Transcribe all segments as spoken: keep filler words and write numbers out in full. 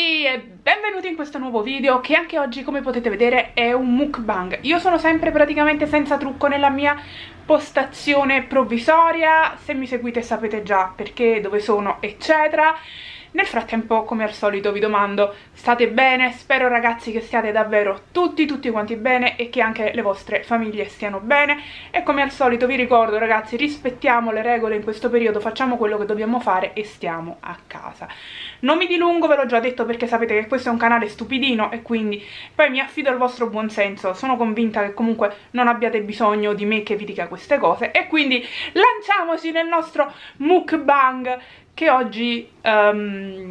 ragazzi e benvenuti in questo nuovo video che anche oggi, come potete vedere, è un mukbang. Io sono sempre praticamente senza trucco nella mia postazione provvisoria, se mi seguite sapete già perché, dove sono, eccetera. Nel frattempo, come al solito, vi domando, state bene? Spero ragazzi che stiate davvero tutti, tutti quanti bene e che anche le vostre famiglie stiano bene. E come al solito vi ricordo ragazzi, rispettiamo le regole in questo periodo, facciamo quello che dobbiamo fare e stiamo a casa. Non mi dilungo, ve l'ho già detto perché sapete che questo è un canale stupidino e quindi poi mi affido al vostro buonsenso. Sono convinta che comunque non abbiate bisogno di me che vi dica queste cose e quindi lanciamoci nel nostro mukbang che oggi um,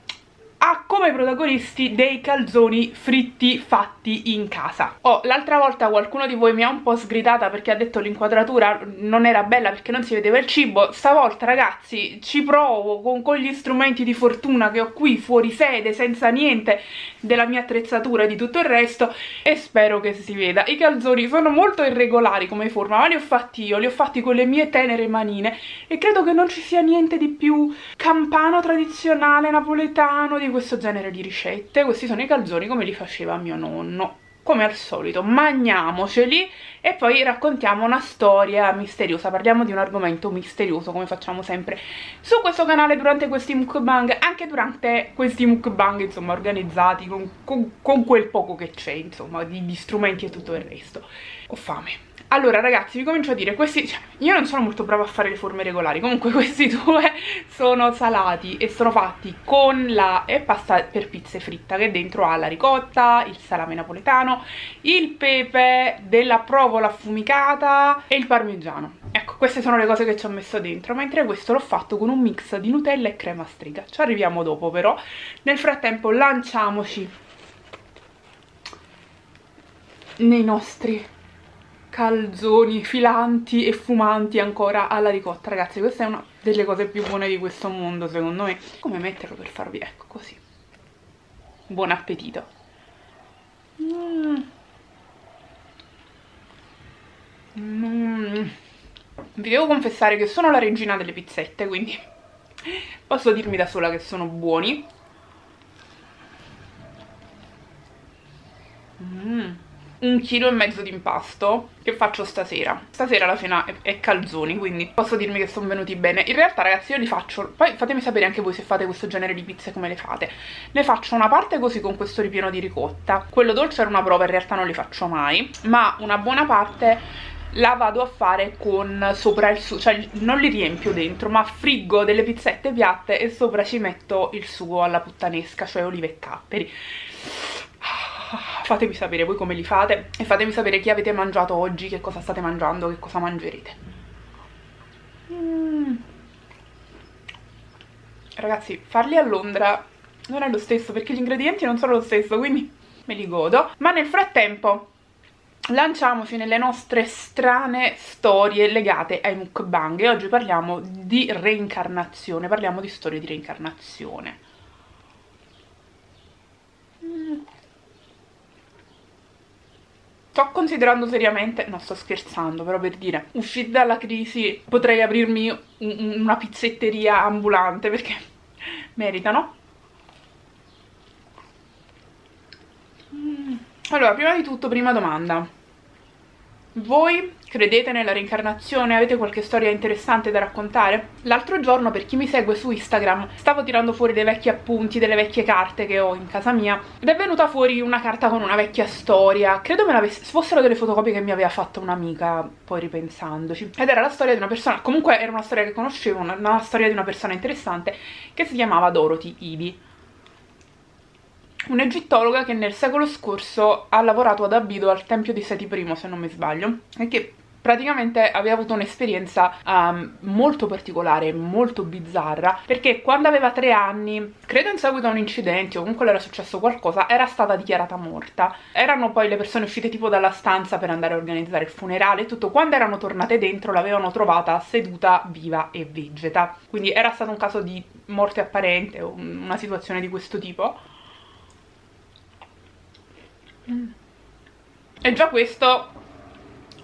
ha come protagonisti dei calzoni fritti fatti in casa. Oh, l'altra volta qualcuno di voi mi ha un po' sgridata perché ha detto l'inquadratura non era bella perché non si vedeva il cibo. Stavolta ragazzi ci provo con, con gli strumenti di fortuna che ho qui fuori sede, senza niente della mia attrezzatura e di tutto il resto, e spero che si veda. I calzoni sono molto irregolari come forma, ma li ho fatti io, li ho fatti con le mie tenere manine e credo che non ci sia niente di più campano, tradizionale, napoletano, di questo genere di ricette. Questi sono i calzoni come li faceva mio nonno. Come al solito mangiamoceli e poi raccontiamo una storia misteriosa, parliamo di un argomento misterioso come facciamo sempre su questo canale durante questi mukbang, anche durante questi mukbang insomma organizzati con, con, con quel poco che c'è insomma di, di strumenti e tutto il resto. Ho fame. Allora ragazzi, vi comincio a dire, questi, cioè, io non sono molto brava a fare le forme regolari, comunque questi due sono salati e sono fatti con la eh, pasta per pizze fritta, che dentro ha la ricotta, il salame napoletano, il pepe della provola affumicata e il parmigiano. Ecco, queste sono le cose che ci ho messo dentro, mentre questo l'ho fatto con un mix di Nutella e crema strega. Ci arriviamo dopo però. Nel frattempo lanciamoci nei nostri calzoni filanti e fumanti ancora alla ricotta. Ragazzi, questa è una delle cose più buone di questo mondo secondo me. Come metterlo per farvi, ecco così. Buon appetito. mm. Mm. Vi devo confessare che sono la regina delle pizzette, quindi posso dirmi da sola che sono buoni. Mmm un chilo e mezzo di impasto che faccio stasera. Stasera la cena è, è calzoni, quindi posso dirmi che sono venuti bene. In realtà ragazzi io li faccio, poi fatemi sapere anche voi se fate questo genere di pizze come le fate. Ne faccio una parte così con questo ripieno di ricotta, quello dolce era una prova, in realtà non li faccio mai, ma una buona parte la vado a fare con sopra il sugo, cioè non li riempio dentro, ma friggo delle pizzette piatte e sopra ci metto il sugo alla puttanesca, cioè olive e capperi. Fatemi sapere voi come li fate e fatemi sapere chi avete mangiato oggi, che cosa state mangiando, che cosa mangerete. mm. Ragazzi, farli a Londra non è lo stesso perché gli ingredienti non sono lo stesso, quindi me li godo. Ma nel frattempo lanciamoci nelle nostre strane storie legate ai mukbang e oggi parliamo di reincarnazione, parliamo di storie di reincarnazione. mm. Sto considerando seriamente, no sto scherzando, però per dire, usciti dalla crisi potrei aprirmi un, una pizzetteria ambulante perché meritano. Mm. Allora, prima di tutto, prima domanda. Voi credete nella reincarnazione? Avete qualche storia interessante da raccontare? L'altro giorno, per chi mi segue su Instagram, stavo tirando fuori dei vecchi appunti, delle vecchie carte che ho in casa mia ed è venuta fuori una carta con una vecchia storia. Credo me l'avesse, fossero delle fotocopie che mi aveva fatto un'amica, poi ripensandoci. Ed era la storia di una persona, comunque era una storia che conoscevo, una, una storia di una persona interessante che si chiamava Dorothy Ivy. Un'egittologa che nel secolo scorso ha lavorato ad Abido al tempio di Seti I, se non mi sbaglio, e che praticamente aveva avuto un'esperienza um, molto particolare, molto bizzarra, perché quando aveva tre anni, credo in seguito a un incidente o comunque le era successo qualcosa, era stata dichiarata morta. Erano poi le persone uscite tipo dalla stanza per andare a organizzare il funerale e tutto, quando erano tornate dentro l'avevano trovata seduta, viva e vegeta. Quindi era stato un caso di morte apparente o una situazione di questo tipo. Mm. E già questo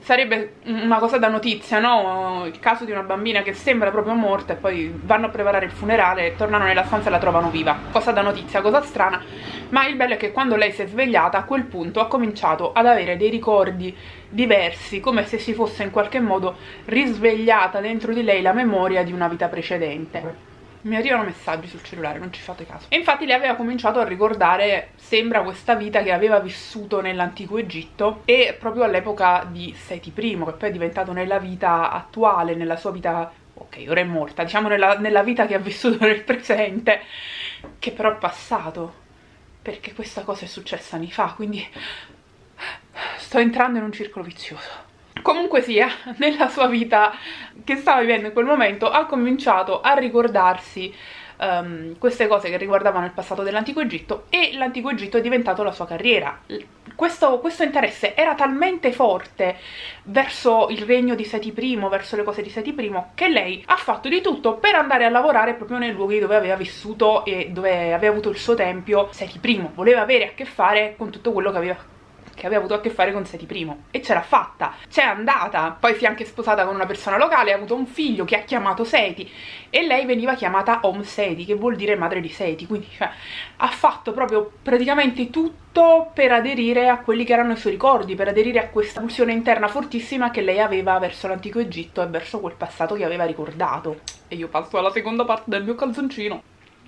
sarebbe una cosa da notizia, no? Il caso di una bambina che sembra proprio morta e poi vanno a preparare il funerale, tornano nella stanza e la trovano viva. Cosa da notizia, cosa strana. Ma il bello è che quando lei si è svegliata, a quel punto ha cominciato ad avere dei ricordi diversi, come se si fosse in qualche modo risvegliata dentro di lei la memoria di una vita precedente. Mi arrivano messaggi sul cellulare, non ci fate caso. E infatti lei aveva cominciato a ricordare, sembra, questa vita che aveva vissuto nell'antico Egitto e proprio all'epoca di Seti primo, che poi è diventato nella vita attuale, nella sua vita, ok, ora è morta, diciamo nella, nella vita che ha vissuto nel presente, che però è passato, perché questa cosa è successa anni fa, quindi sto entrando in un circolo vizioso. Comunque sia, nella sua vita che stava vivendo in quel momento ha cominciato a ricordarsi um, queste cose che riguardavano il passato dell'antico Egitto, e l'antico Egitto è diventato la sua carriera. Questo, questo interesse era talmente forte verso il regno di Seti primo, verso le cose di Seti primo, che lei ha fatto di tutto per andare a lavorare proprio nei luoghi dove aveva vissuto e dove aveva avuto il suo tempio Seti primo. Voleva avere a che fare con tutto quello che aveva che aveva avuto a che fare con Seti primo, e ce l'ha fatta, c'è andata, poi si è anche sposata con una persona locale, ha avuto un figlio che ha chiamato Seti, e lei veniva chiamata Om Seti, che vuol dire madre di Seti, quindi cioè, ha fatto proprio praticamente tutto per aderire a quelli che erano i suoi ricordi, per aderire a questa pulsione interna fortissima che lei aveva verso l'antico Egitto e verso quel passato che aveva ricordato. E io passo alla seconda parte del mio calzoncino.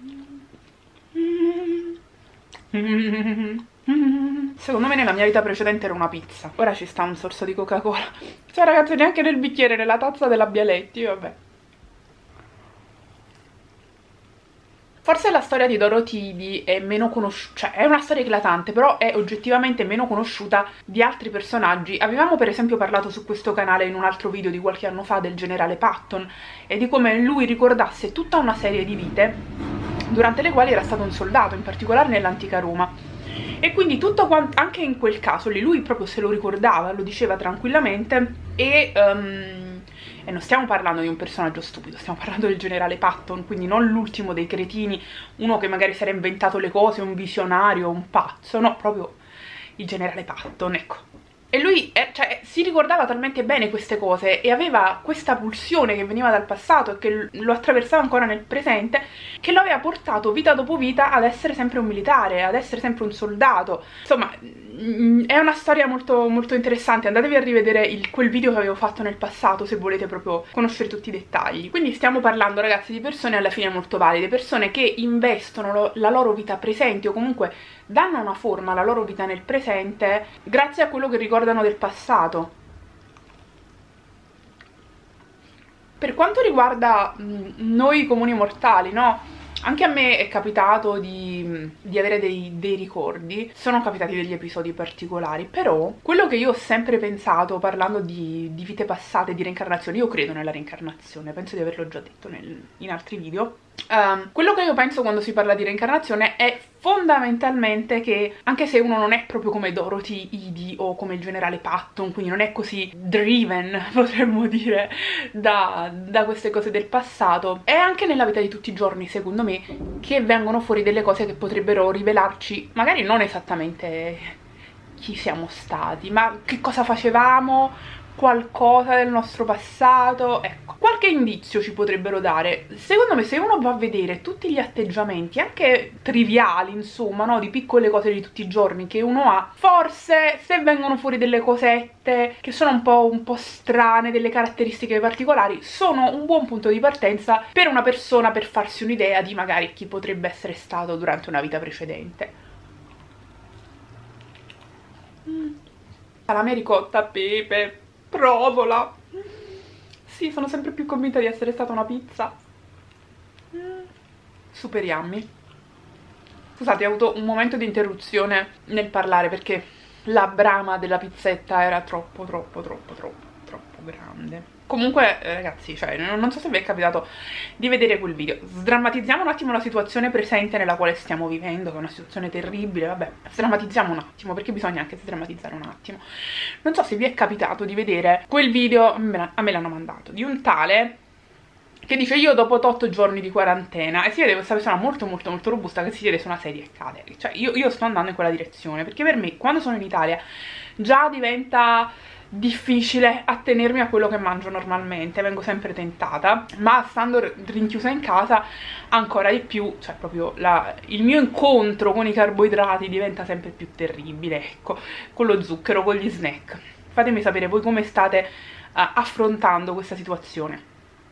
Secondo me nella mia vita precedente era una pizza, ora ci sta un sorso di Coca-Cola. Cioè ragazzi, neanche nel bicchiere, nella tazza della Bialetti, vabbè. Forse la storia di Dorothy è meno conosciuta, cioè è una storia eclatante, però è oggettivamente meno conosciuta di altri personaggi. Avevamo per esempio parlato su questo canale in un altro video di qualche anno fa del generale Patton e di come lui ricordasse tutta una serie di vite durante le quali era stato un soldato, in particolare nell'antica Roma. E quindi tutto quanto, anche in quel caso lì, lui proprio se lo ricordava, lo diceva tranquillamente, e, um, e non stiamo parlando di un personaggio stupido, stiamo parlando del generale Patton, quindi non l'ultimo dei cretini, uno che magari si era inventato le cose, un visionario, un pazzo, no, proprio il generale Patton, ecco. E lui eh, cioè, si ricordava talmente bene queste cose e aveva questa pulsione che veniva dal passato e che lo attraversava ancora nel presente, che lo aveva portato vita dopo vita ad essere sempre un militare, ad essere sempre un soldato. Insomma, è una storia molto, molto interessante. Andatevi a rivedere il, quel video che avevo fatto nel passato se volete proprio conoscere tutti i dettagli. Quindi stiamo parlando, ragazzi, di persone alla fine molto valide, persone che investono lo, la loro vita presente, o comunque danno una forma alla loro vita nel presente grazie a quello che ricordano del passato. Per quanto riguarda mh, noi comuni mortali, no? Anche a me è capitato di, di avere dei, dei ricordi, sono capitati degli episodi particolari, però quello che io ho sempre pensato parlando di, di vite passate, di reincarnazione, io credo nella reincarnazione, penso di averlo già detto nel, in altri video. Um, quello che io penso quando si parla di reincarnazione è fondamentalmente che, anche se uno non è proprio come Dorothy, Edie o come il generale Patton, quindi non è così driven, potremmo dire, da, da queste cose del passato, è anche nella vita di tutti i giorni, secondo me, che vengono fuori delle cose che potrebbero rivelarci, magari non esattamente chi siamo stati, ma che cosa facevamo, qualcosa del nostro passato, ecco, qualche indizio ci potrebbero dare. Secondo me, se uno va a vedere tutti gli atteggiamenti, anche triviali, insomma, no, di piccole cose di tutti i giorni che uno ha, forse se vengono fuori delle cosette che sono un po', un po' strane, delle caratteristiche particolari, sono un buon punto di partenza per una persona per farsi un'idea di magari chi potrebbe essere stato durante una vita precedente. Mm. Salame ricotta, pepe, provola. Sì, sono sempre più convinta di essere stata una pizza. Super yummy. Scusate, ho avuto un momento di interruzione nel parlare perché la brama della pizzetta era troppo, troppo, troppo, troppo, troppo grande. Comunque, eh, ragazzi, cioè, non so se vi è capitato di vedere quel video. Sdrammatizziamo un attimo la situazione presente nella quale stiamo vivendo, che è una situazione terribile, vabbè, sdrammatizziamo un attimo, perché bisogna anche sdrammatizzare un attimo. Non so se vi è capitato di vedere quel video, a me l'hanno mandato, di un tale che dice io dopo otto giorni di quarantena, e si vede questa persona molto molto molto robusta che si siede su una sedia e cade. Cioè io, io sto andando in quella direzione, perché per me quando sono in Italia già diventa difficile attenermi a quello che mangio normalmente, vengo sempre tentata, ma stando rinchiusa in casa ancora di più, cioè proprio la, il mio incontro con i carboidrati diventa sempre più terribile, ecco, con lo zucchero, con gli snack. Fatemi sapere voi come state uh, affrontando questa situazione.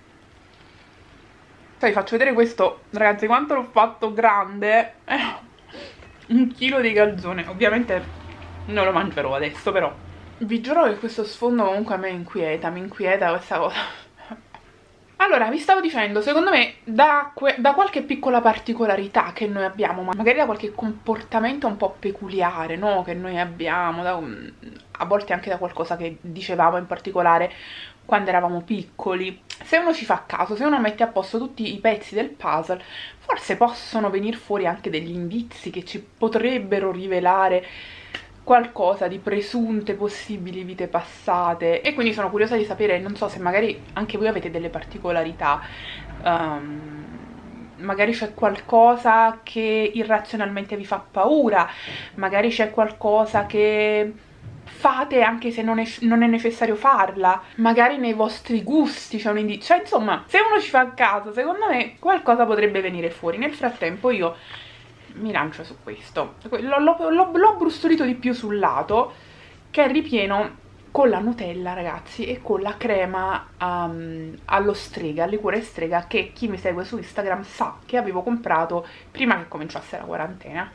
Cioè, vi faccio vedere questo, ragazzi, quanto l'ho fatto grande, eh, un chilo di calzone, ovviamente non lo mangerò adesso, però vi giuro che questo sfondo comunque a me inquieta, mi inquieta questa cosa. Allora, vi stavo dicendo, secondo me da, da qualche piccola particolarità che noi abbiamo, ma magari da qualche comportamento un po' peculiare, no? Che noi abbiamo, da, a volte anche da qualcosa che dicevamo in particolare quando eravamo piccoli, se uno ci fa caso, se uno mette a posto tutti i pezzi del puzzle, forse possono venire fuori anche degli indizi che ci potrebbero rivelare qualcosa di presunte possibili vite passate, e quindi sono curiosa di sapere, non so se magari anche voi avete delle particolarità, um, magari c'è qualcosa che irrazionalmente vi fa paura, magari c'è qualcosa che fate anche se non è, non è necessario farla, magari nei vostri gusti c'è un indizio, cioè insomma se uno ci fa caso secondo me qualcosa potrebbe venire fuori. Nel frattempo io mi lancio su questo, l'ho brustolito di più sul lato, che è ripieno con la Nutella, ragazzi, e con la crema um, allo strega, al liquore strega, che chi mi segue su Instagram sa che avevo comprato prima che cominciasse la quarantena.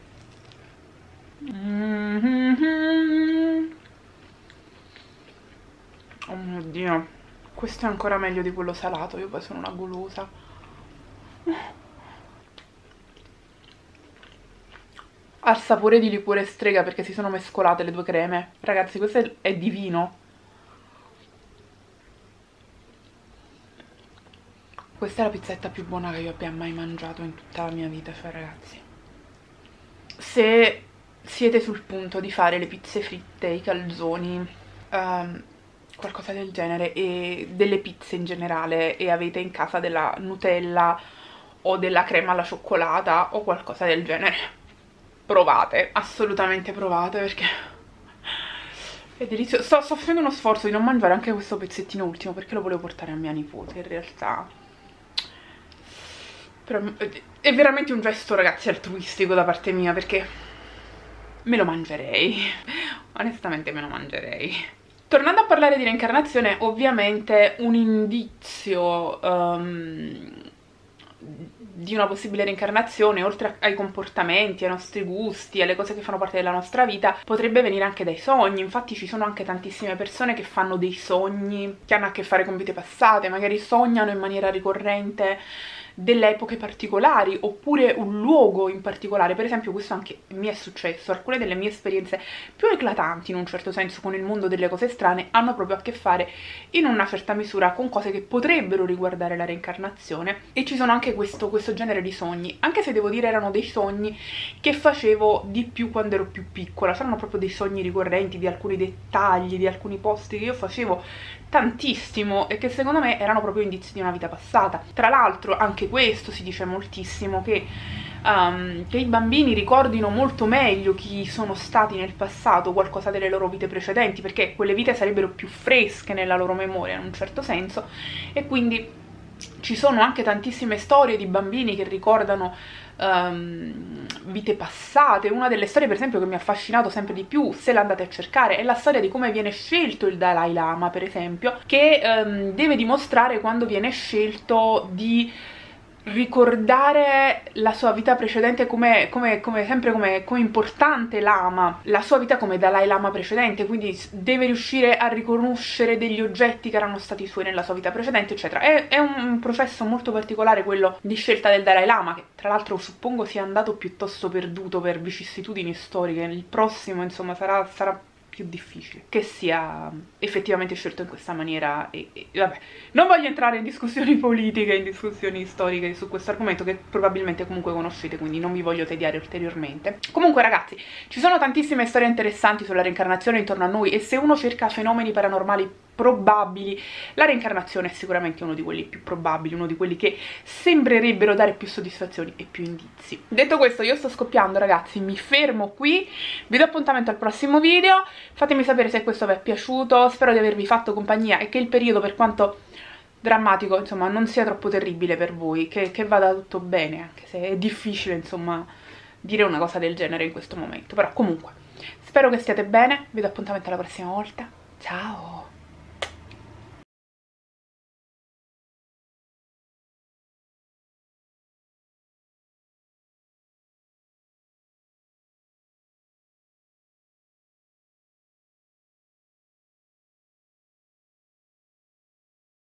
Mm-hmm. Oh mio Dio, questo è ancora meglio di quello salato, io poi sono una golosa. Ha il sapore di liquore strega perché si sono mescolate le due creme. Ragazzi, questo è, è divino. Questa è la pizzetta più buona che io abbia mai mangiato in tutta la mia vita, cioè ragazzi. Se siete sul punto di fare le pizze fritte, i calzoni, um, qualcosa del genere, e delle pizze in generale, e avete in casa della Nutella o della crema alla cioccolata o qualcosa del genere, provate, assolutamente provate, perché è delizioso. Sto, sto facendo uno sforzo di non mangiare anche questo pezzettino ultimo perché lo volevo portare a mia nipote in realtà, però è veramente un gesto, ragazzi, altruistico da parte mia, perché me lo mangerei, onestamente me lo mangerei. Tornando a parlare di reincarnazione, ovviamente un indizio um, di una possibile reincarnazione, oltre ai comportamenti, ai nostri gusti, alle cose che fanno parte della nostra vita, potrebbe venire anche dai sogni. Infatti ci sono anche tantissime persone che fanno dei sogni che hanno a che fare con vite passate, magari sognano in maniera ricorrente delle epoche particolari oppure un luogo in particolare. Per esempio questo anche mi è successo, alcune delle mie esperienze più eclatanti in un certo senso con il mondo delle cose strane hanno proprio a che fare in una certa misura con cose che potrebbero riguardare la reincarnazione, e ci sono anche questo, questo genere di sogni, anche se devo dire erano dei sogni che facevo di più quando ero più piccola, saranno proprio dei sogni ricorrenti di alcuni dettagli, di alcuni posti che io facevo tantissimo e che secondo me erano proprio indizi di una vita passata. Tra l'altro anche questo si dice moltissimo, che, um, che i bambini ricordino molto meglio chi sono stati nel passato, qualcosa delle loro vite precedenti, perché quelle vite sarebbero più fresche nella loro memoria in un certo senso, e quindi ci sono anche tantissime storie di bambini che ricordano um, vite passate. Una delle storie per esempio che mi ha affascinato sempre di più, se la andate a cercare, è la storia di come viene scelto il Dalai Lama, per esempio, che um, deve dimostrare quando viene scelto di ricordare la sua vita precedente come, come, come sempre come, come importante lama, la sua vita come Dalai Lama precedente, quindi deve riuscire a riconoscere degli oggetti che erano stati suoi nella sua vita precedente, eccetera. È, è un processo molto particolare quello di scelta del Dalai Lama, che tra l'altro suppongo sia andato piuttosto perduto per vicissitudini storiche. Il prossimo insomma sarà, sarà più difficile che sia effettivamente scelto in questa maniera, e, e vabbè, non voglio entrare in discussioni politiche, in discussioni storiche su questo argomento che probabilmente comunque conoscete, quindi non vi voglio tediare ulteriormente. Comunque ragazzi, ci sono tantissime storie interessanti sulla reincarnazione intorno a noi, e se uno cerca fenomeni paranormali probabili. La reincarnazione è sicuramente uno di quelli più probabili, uno di quelli che sembrerebbero dare più soddisfazioni e più indizi. Detto questo, io sto scoppiando ragazzi, mi fermo qui, vi do appuntamento al prossimo video, fatemi sapere se questo vi è piaciuto, spero di avervi fatto compagnia e che il periodo, per quanto drammatico, insomma, non sia troppo terribile per voi, che, che vada tutto bene, anche se è difficile, insomma, dire una cosa del genere in questo momento. Però comunque, spero che stiate bene, vi do appuntamento alla prossima volta, ciao!